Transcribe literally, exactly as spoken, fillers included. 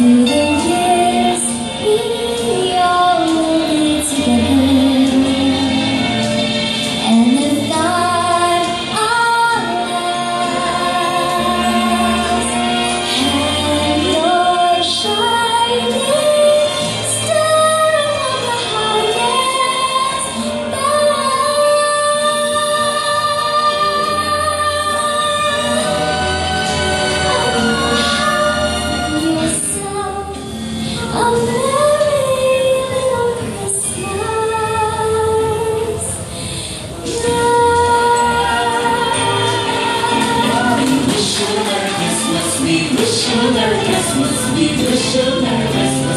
Through the years, we all will be together. And if God allows, and your shining star on the highest bough, yourself a merry little Christmas. We wish you a Merry Christmas, we wish you a Merry Christmas, we wish you a Merry Christmas.